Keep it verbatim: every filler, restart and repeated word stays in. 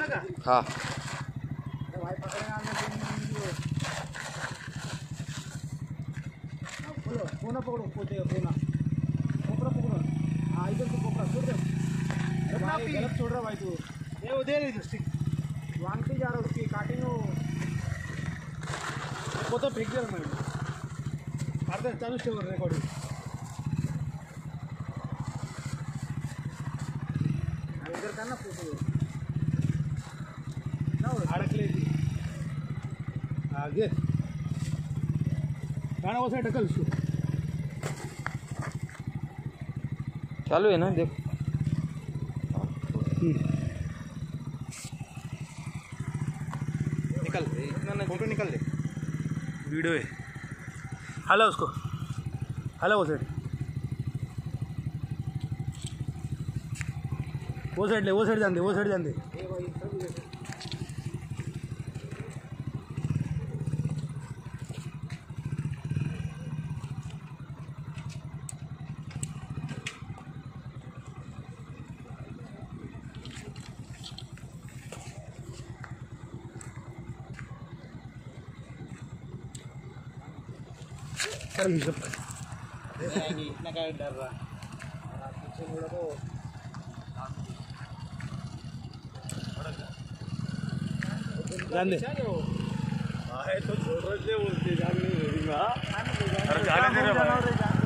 हाँ कोना पकड़ो, पोते कोना कोपरा पकड़ो। हाँ इधर से कोपरा छोड़ दे भाई, गलत छोड़ रहा भाई तू। ये वो दे रही स्टिक वांगते जा रहा उसकी काटेंगे वो पोता फेंक दिया मैं अर्धा चालू ठेव रेकॉर्डिंग इधर का ना फोटो ना अड़कले थी आगे गाना वो साइड ढकल उसको चालू है ना देख। निकल इतना ना फोटो निकल ले वीडियो है। हेलो उसको हेलो वो साइड वो साइड ले वो साइड जान दे वो साइड जान दे। इतना क्या डर रहा पीछे मुड़ा तो जान दे तो छोड़ रहे थे बोलते जान नहीं जाने दे रहा।